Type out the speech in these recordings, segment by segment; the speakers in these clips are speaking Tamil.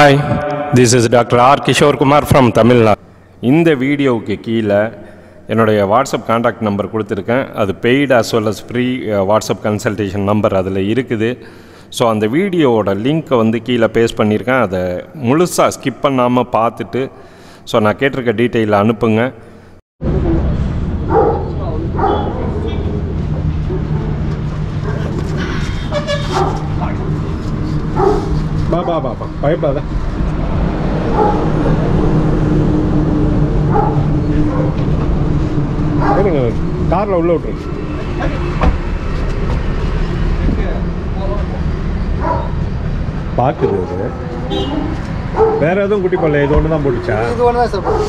Hi, this is Dr.R.Kishore from Tamil Nadu. இந்த வீடியோவுக்கு கீழே என்னுடைய வாட்ஸ்அப் கான்டாக்ட் நம்பர் கொடுத்துருக்கேன். அது paid as well as free WhatsApp consultation number அதில் இருக்குது. ஸோ அந்த வீடியோவோட லிங்க்கை வந்து கீழே பேஸ்ட் பண்ணியிருக்கேன். அதை முழுசாக ஸ்கிப் பண்ணாமல் பார்த்துட்டு ஸோ நான் கேட்டிருக்க டீட்டெயிலில் அனுப்புங்க. பாபா பயப்படாத. காரில் உள்ள விட்டுரு. பார்க்குது அது வேற எதுவும் குட்டி பல்ல இது ஒன்று தான் போட்டுச்சா? இது ஒன்று தான் சார்.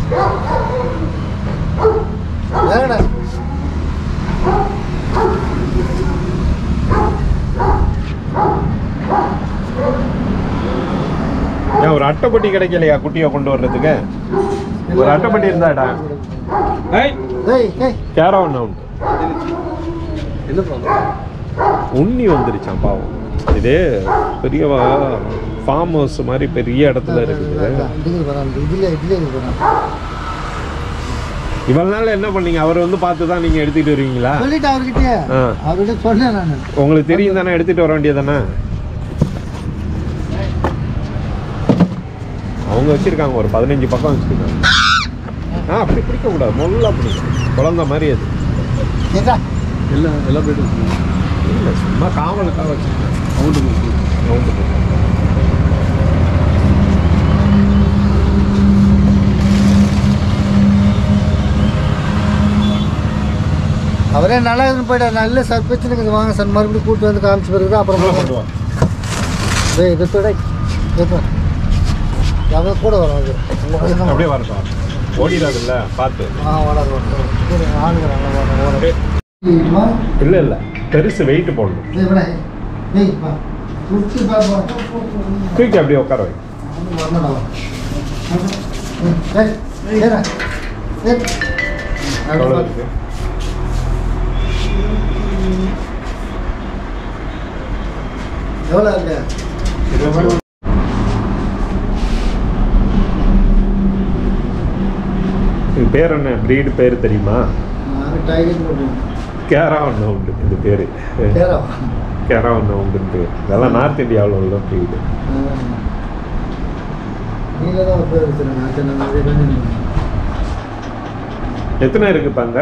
ஏன் ஒரு அட்டைப்பட்டி கிடைக்கலையா குட்டியை கொண்டு வர்றதுக்கு? ஒரு அட்டைப்பட்டி இருந்தாடா. கேரவன் ஹவுண்ட் உண்ணி வந்துருச்சான் பாவம். இது பெரிய ஃபார்ம் ஹவுஸ் மாதிரி பெரிய இடத்துல இருக்குது. இவ்வளவு நாள் என்ன பண்ணீங்க? அவர் வந்து பார்த்து தான் நீங்க எடுத்துட்டு வருவீங்களா? உங்களுக்கு தெரியும் தானே, எடுத்துட்டு வர வேண்டியதானே? அவங்க வச்சிருக்காங்க ஒரு 15 பக்கம் வச்சிருக்காங்க. அப்படி பிடிக்க கூடாது, நல்லா பிடிக்கும். குழந்தை மாதிரி அது எல்லாம் போயிட்டு இல்லை, சும்மா காவலுக்காக வச்சிருக்கேன். அவரே நல்லா இருந்து போயிட்டா. நல்ல சார் பிரச்சனைக்கு வாங்க சார், மறுபடியும் கூப்பிட்டு வந்து காமிச்சு பிறகு அப்புறம் அவங்க கூட வரும். அது அப்படியே வரட்டும், ஓடிடாதுல்ல பார்த்து. இல்லை இல்லை, பெருசு வெயிட் போடணும். தூக்கி அப்படியே உட்கார வை. எவ்வளோ இருக்கு? பேர் என்ன? ப்ரீடு பேர் தெரியுமா? கேரவன் ஹவுண்டு இது பேர். கேரவன் ஹவுண்டுன்னு பேர். இதெல்லாம் நார்த் இந்தியாவில் உள்ள ப்ரீடு. எத்தனை இருக்குப்பா அங்கே?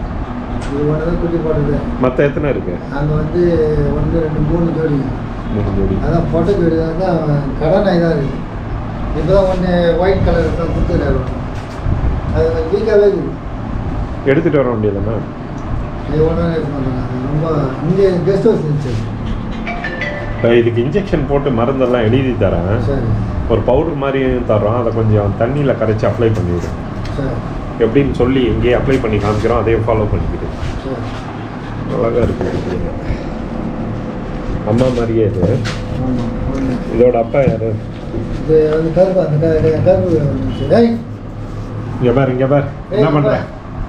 மற்ற எத்தனை இருக்கு? அங்கே வந்து 1 2 3 ஜோடி. 3 ஜோடி. அதான் பொட்டை ஜோடி தான். கடை நாய் தான் இருக்குது. இப்போ தான் ஒன்று ஒயிட் கலர் தான் கொடுத்துருக்காரு. அது வீக்காகவே இருக்குது. எடுத்துகிட்டு வர வேண்டியதுண்ணா. இது ஒன்றும் எடுத்து பண்ணுறாங்க. ரொம்ப இங்கே கெஸ்ட் ஹவுஸ் இருந்துச்சு. இப்போ இதுக்கு இன்ஜெக்ஷன் போட்டு மருந்தெல்லாம் எழுதி தரேன். சரி. ஒரு பவுடர் மாதிரியும் தரோம். அதை கொஞ்சம் தண்ணியில் கரைச்சி அப்ளை பண்ணிவிடும். சரி. எப்படின்னு சொல்லி எங்கேயே அப்ளை பண்ணி காமிக்கிறோம், அதையும் ஃபாலோ பண்ணிக்கிட்டு. அழகாக இருக்குது. அம்மா மாதிரியே இது. இதோட அப்பா யாரு? இது வந்து கருப்பு. அந்த கருப்பு இங்கே பாரு, இங்கே பாரு என்ன பண்ணுறேன்.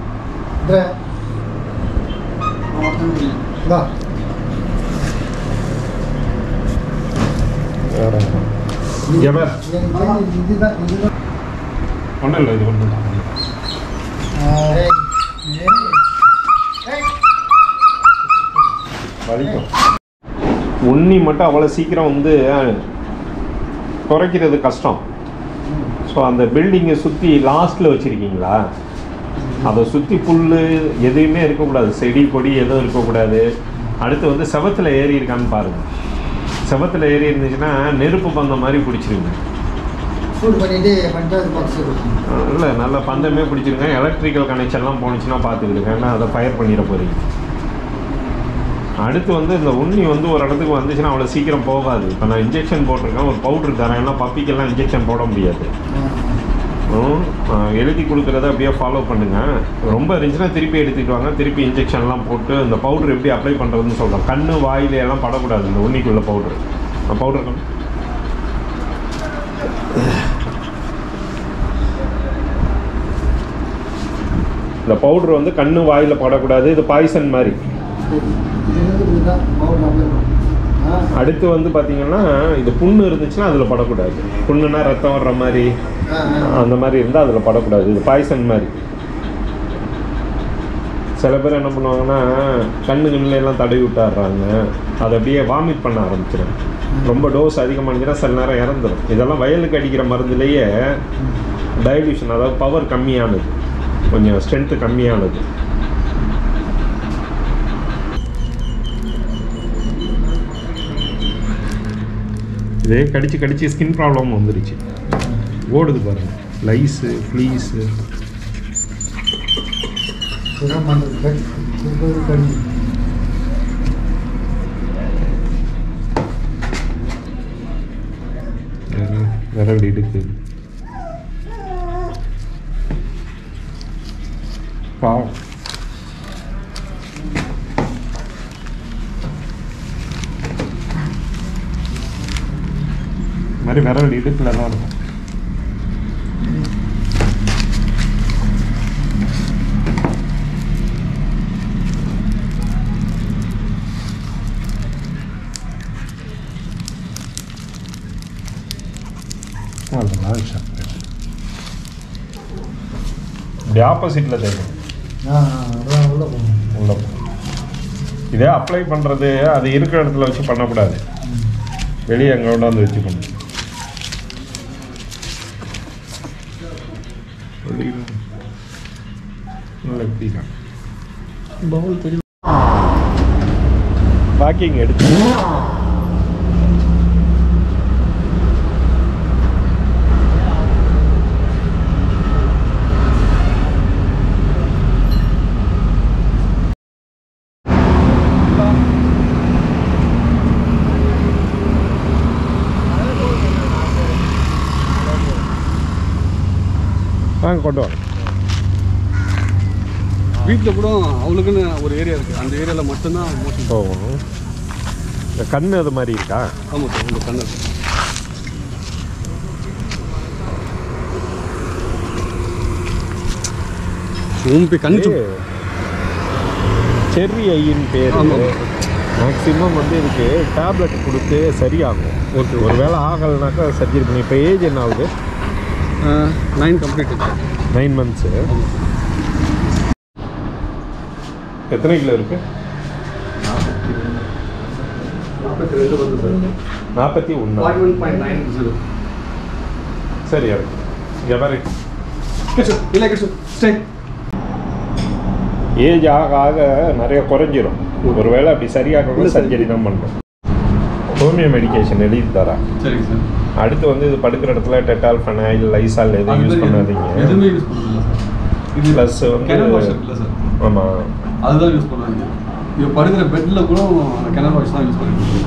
இங்கே பாரு. ஒன்றும் இல்லை, இது ஒன்றும் வலிக்கும். உண்ணி மட்டும் அவ்வளோ சீக்கிரம் வந்து குறைக்கிறது கஷ்டம். ஸோ அந்த பில்டிங்கை சுற்றி லாஸ்ட்டில் வச்சுருக்கீங்களா? அதை சுற்றி புல் எதுவுமே இருக்கக்கூடாது, செடி கொடி எதுவும் இருக்கக்கூடாது. அடுத்து வந்து செவத்தில் ஏறி இருக்கான்னு பாருங்கள். செவத்தில் ஏறி இருந்துச்சுன்னா நெருப்பு பந்தம் மாதிரி பிடிச்சிருங்க. இல்லை, நல்ல பந்தமே பிடிச்சிருங்க. எலக்ட்ரிக்கல் கனெக்ஷன்லாம் போணுச்சுன்னா பார்த்துக்கிடுங்க, ஏன்னா அதை ஃபயர் பண்ணிட போகிறீங்க. அடுத்து வந்து இந்த உண்ணி வந்து ஒரு இடத்துக்கு வந்துச்சுன்னா அவ்வளோ சீக்கிரம் போகாது. இப்போ நான் இன்ஜெக்ஷன் போட்டிருக்கேன், ஒரு பவுட்ரு தரேன். ஏன்னா பப்பிக்கெல்லாம் இன்ஜெக்ஷன் போட முடியாது. எழுதி கொடுக்குறத அப்படியே ஃபாலோ பண்ணுங்கள். ரொம்ப இருந்துச்சுன்னா திருப்பி எடுத்துகிட்டு வாங்க. திருப்பி இன்ஜெக்ஷன்லாம் போட்டு இந்த பவுட்ரு எப்படி அப்ளை பண்ணுறதுன்னு சொல்கிறேன். கண்ணு வாயில் எல்லாம் படக்கூடாது இந்த உண்ணிக்குள்ள பவுட்ரு. பவுட்ரு இந்த பவுட்ரு வந்து கண்ணு வாயில் படக்கூடாது. இது பாய்சன் மாதிரி. அடுத்து வந்து பார்த்தீங்கன்னா இது புண்ணு இருந்துச்சுன்னா அதில் படக்கூடாது. புண்ணுன்னா ரத்தம் வர்ற மாதிரி அந்த மாதிரி இருந்தால் அதில் படக்கூடாது. இது பாய்சன் மாதிரி. சில பேர் என்ன பண்ணுவாங்கன்னா கண்ணுலாம் தடவி விட்டாடுறாங்க, அதை அப்படியே வாமிட் பண்ண ஆரம்பிச்சிடும். ரொம்ப டோஸ் அதிகமானுச்சுன்னா சில நேரம் இறந்துடும். இதெல்லாம் வயலுக்கு அடிக்கிற மருந்துலேயே டைல்யூஷன், அதாவது பவர் கம்மியானது, கொஞ்சம் ஸ்ட்ரென்த்து கம்மியானது. இதே கடிச்சு கடிச்சு ஸ்கின் ப்ராப்ளம் வந்துருச்சு. ஓடுது பாருங்க, லைஸு ஃப்ளீஸு. விரல் இடுக்கு பாவம். மாதிரி விரல் இடுக்கில் தான் இருக்கும். இப்படி ஆப்போசிட்டில் தேய்க்கணும். உள்ள இதே அப்ளை பண்ணுறது அது இருக்கிற இடத்துல வச்சு பண்ணக்கூடாது, வெளியே அங்கே கொண்டாந்து வச்சுக்கணும். வாக்கிங் எடுத்து வாங்க கொண்டு வாங்க. வீட்டில் கூட அவளுக்குன்னு ஒரு ஏரியா இருக்குது, அந்த ஏரியாவில் மட்டும்தான் மோஷன் போகணும். இந்த கண் அது மாதிரி இருக்கா? ஆமாம் சார், உங்கள் கண்ணு கணிச்சு செர்ரி ஐயின் பேர். மேக்ஸிமம் வந்து இதுக்கு டேப்லெட் கொடுத்து சரியாகும். ஒரு வேளை ஆகலைனாக்கா சர்ஜரி பண்ணி. இப்போ ஏஜ் என்ன ஆகுது? 9 கம்ப்ளீட். 9 மந்த்ஸு. எத்தனை கிலோ இருக்கு? 42 வந்து சார். 41.90. சரியா இருக்கு. எவரு இல்லை ஸ்டே. ஏஜ் ஆக ஆக நிறைய குறைஞ்சிரும். ஒரு வேளை அப்படி சரியாகணும் சர்ஜரி தான் பண்ணணும். ஹோமியோ மெடிக்கேஷன் எழுதி தரா. சரிங்க சார். அடுத்து வந்து இது படுக்கிற இடத்துல டெட்டால், ஃபெனாயில், லைசால் எதுவும் யூஸ் பண்ணாதீங்க. எதுவுமே யூஸ் பண்ணல சார். இது ப்ளஸ் வந்து இல்லை சார். ஆமாம், அதுதான் யூஸ் பண்ணுவாங்க. இப்போ படுக்கிற பெட்டில் கூட கெனல் வாஷ் தான் யூஸ் பண்ணிட்டு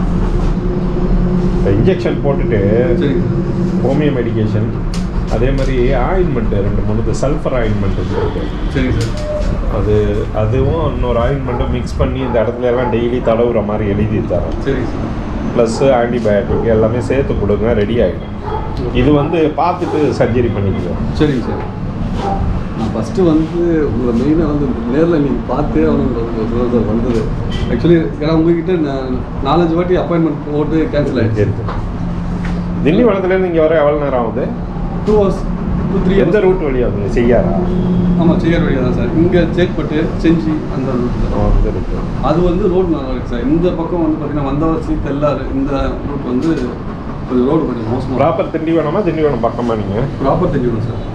இன்ஜெக்ஷன் போட்டுட்டு ஹோமியோ மெடிக்கேஷன், அதே மாதிரி ஆயின்மெண்ட்டு 2-3 சல்ஃபர் ஆயின்மெண்ட் இருக்குது. சரிங்க சார். அதுவும் இன்னொரு ஆயின்மெண்ட்டும் மிக்ஸ் பண்ணி இந்த இடத்துல எல்லாம் டெய்லி தடவுற மாதிரி எழுதி தரோம். சரிங்க சார். ப்ளஸ் ஆன்டிபயோட்டிக் எல்லாமே சேர்த்து கொடுங்க, ரெடி ஆகிடும். இது வந்து பார்த்துட்டு சர்ஜரி பண்ணிக்குவோம். சரிங்க சார். நான் ஃபஸ்ட்டு வந்து உங்களை மெயினாக வந்து நேரில் நீங்கள் பார்த்து அவனுக்கு வந்தது ஆக்சுவலி. ஏன்னா உங்ககிட்ட நான் 4-5 வாட்டி அப்பாயின்மெண்ட் போட்டு கேன்சல் ஆகிடுச்சு. திண்டிவனத்துலேருந்து இங்கே வர எவ்வளோ நேரம் ஆகுது? 2 hours 2-3. எந்த ரூட் வழியாக வந்து செய்யாரா? ஆமாம், செய்யார் வழியாக தான் சார். இங்கே சேட்பட்டு செஞ்சி அந்த ரூட் இருக்கு. அது வந்து ரோடு நல்லா இருக்குது சார். இந்த பக்கம் வந்து பார்த்தீங்கன்னா வந்தவாசி தெல்லாறு இந்த ரூட் வந்து கொஞ்சம் ரோடு கொஞ்சம் மோசமாக. ப்ராப்பர் திண்டிவனமா? திண்டிவனம் பக்கமாக நீங்கள்? Proper Tindivanam sir.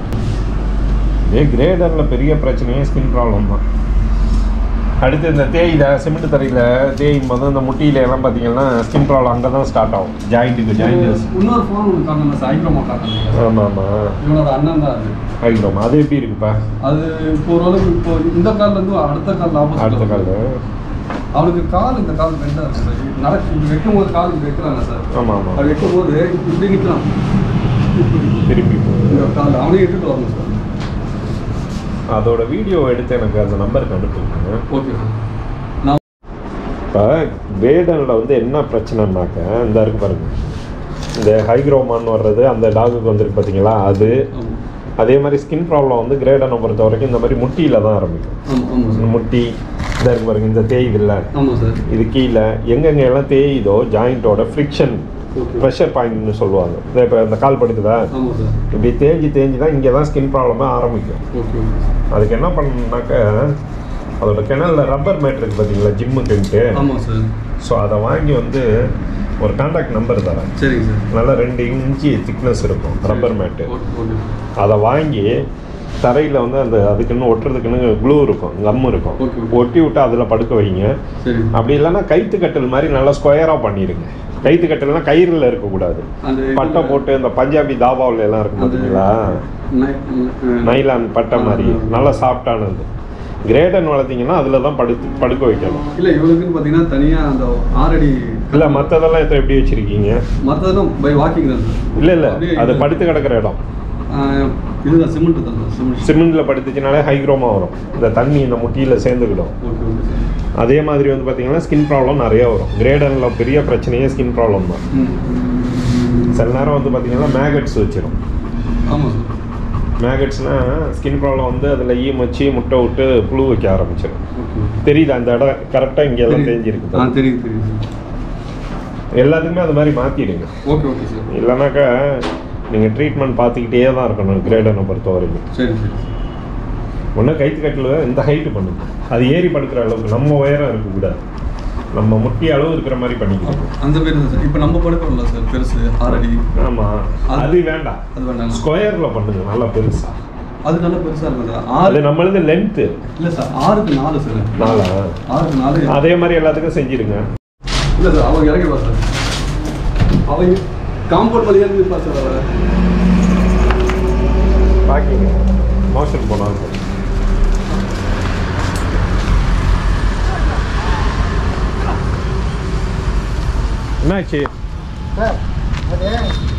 கிரேடரில் பெரிய பிரச்சனையே ஸ்கின் ப்ராப்ளம் தான். அடுத்து இந்த தேயில சிமெண்ட் தரையில் தேயும் போது இந்த முட்டியில எல்லாம் பார்த்தீங்கன்னா ஸ்கின் ப்ராப்ளம் அங்கே தான் ஸ்டார்ட் ஆகும். ஜாயிண்ட்டுக்கு ஜாயிண்ட். இன்னொரு ஃபோன் ஒன்று காட்டணும் சார், ஹைக்ரோமா காட்டணும். ஆமாம் ஆமாம், இவனோட அண்ணன் தான் அது. ஹைக்ரோமா அது எப்படி இருக்குப்பா? அது இப்போ ஓரளவுக்கு இப்போ இந்த கால்லேருந்து அடுத்த கால் ஆப்போசிட். அடுத்த கால் அவனுக்கு கால் இந்த கால் பெண்டாக இருக்குது சார். நடக்கு இப்படி வைக்கும் போது கால் இப்படி வைக்கிறாங்க சார். ஆமாம் ஆமாம், அது வைக்கும் போது இப்படி நிற்கலாம். திருப்பி இந்த கால் அவனையும் இட்டுட்டு வரணும் சார். அதோட வீடியோ எடுத்து எனக்கு அந்த நம்பருக்கு அனுப்புங்க. Okay sir. இப்போ வேடனில் வந்து என்ன பிரச்சனைனாக்க இந்த இருக்கு பாருங்க, இந்த ஹைக்ரோமான்னு வர்றது அந்த டாகுக்கு வந்துருக்கு பார்த்தீங்களா, அது அதே மாதிரி ஸ்கின் ப்ராப்ளம் வந்து கிரேடனை பொறுத்த வரைக்கும் இந்த மாதிரி முட்டியில் தான் ஆரம்பிக்கும். முட்டி இதாக இருக்கு பாருங்க, இந்த தேயுது இல்லை? ஆமாம் சார். இது கீழே எங்கெங்கே எல்லாம் தேயுதோ ஜாயிண்ட்டோட ஃப்ரிக்ஷன் ப்ரெஷர் பாயிண்ட்னு சொல்லுவாங்க. இப்போ இந்த கால் படுக்குதா, இப்படி தேஞ்சு தான் இங்கே தான் ஸ்கின் ப்ராப்ளமாக ஆரம்பிக்கும். அதுக்கு என்ன பண்ணணுன்னாக்க, அதோட கிணலில் ரப்பர் மேட் இருக்குது பார்த்தீங்களா, ஜிம்முக்குன்ட்டு. ஆமாம் சார். ஸோ அதை வாங்கி வந்து ஒரு கான்டாக்ட் நம்பர் தரேன். சரிங்க சார். நல்லா 2 இன்ச்சு திக்னஸ் இருக்கும் ரப்பர் மேட்டு. அதை வாங்கி தரையில் வந்து அந்த அதுக்குன்னு ஒட்டுறதுக்குன்னு க்ளூ இருக்கும், கம் இருக்கும், ஒட்டி விட்டு அதில் படுக்க வைங்க. அப்படி இல்லைன்னா கைத்து கட்டல் மாதிரி நல்லா ஸ்கொயராக பண்ணிடுங்க. கைத்து கட்டல்னா கயிறில் இருக்கக்கூடாது, பட்டை போட்டு இந்த பஞ்சாபி தாபாவில் எல்லாம் இருக்கும் பார்த்தீங்களா, நைலான் பட்டை மாதிரி நல்லா சாஃப்டானது. கிரேடன் வளர்த்திங்கன்னா அதில் தான் படுக்க வைக்கணும். இல்லை இவளுக்குன்னு பார்த்தீங்கன்னா தனியாக அந்த 6 அடி இல்லை, மற்றதெல்லாம் இப்போ எப்படி வச்சுருக்கீங்க? மற்றதெல்லாம் பை வாக்கிங் தான் சார். இல்லை அது படுத்து கிடக்கிற இடம் இதுதான் சிமெண்ட் தான் சார். சிமெண்ட்டில் படுத்துச்சுனாலே ஹைக்ரோமா வரும், இந்த தண்ணி இந்த முட்டியில் சேர்ந்துக்கிடும். அதே மாதிரி வந்து பார்த்தீங்கன்னா ஸ்கின் ப்ராப்ளம் நிறையா வரும். கிரேடனில் பெரிய பிரச்சனையே ஸ்கின் ப்ராப்ளம் தான். சில நேரம் வந்து பார்த்தீங்கன்னா மேகட்ஸ் வச்சிடும். ஆமாம் சார். மேகட்ஸ்னால் ஸ்கின் ப்ராப்ளம் வந்து அதில் வச்சு முட்டை விட்டு புழு வைக்க ஆரம்பிச்சிடும். தெரியுது அந்த இடம் கரெக்டாக இங்கே எல்லாம் தெரிஞ்சிருக்கு. தெரியுது. எல்லாத்துக்குமே அது மாதிரி மாற்றிடுங்க. Okay sir. இல்லைனாக்கா நீங்கள் ட்ரீட்மெண்ட் பார்த்துக்கிட்டே தான் இருக்கணும் கிரேடனை பொறுத்த வரைக்கும். சரி. ஒன்றும் கைத்து கட்டில் இந்த ஹைட்டு பண்ணுங்க, அது ஏறி படுக்கிற அளவுக்கு நம்ம உயரம் இருக்கக்கூடாது, நம்ம முட்டி அளவு இருக்கிற மாதிரி பண்ணிக்கலாம். அந்த பேர் தான் சார். இப்போ நம்ம படுக்கணும்ல சார், பெருசு 6 அடி. ஆமாம், அது வேண்டாம், அது வேண்டாம். ஸ்கொயரில் பண்ணுங்க, நல்லா பெருசா. அது நல்லா பெருசாக இருக்கும் சார். 6 நம்மளது லென்த்து இல்லை சார். 6க்கு 4 சார். 6க்கு 4 அதே மாதிரி எல்லாத்துக்கும் செஞ்சிருங்க. இல்லை சார், அவங்க இறங்கிப்பா சார். அவங்க காம்பவுண்ட் வழியாக இருப்பா சார். அவர் பாக்கிங்க மோஷன் போனாங்க சார். என்னாச்சு சார்? அது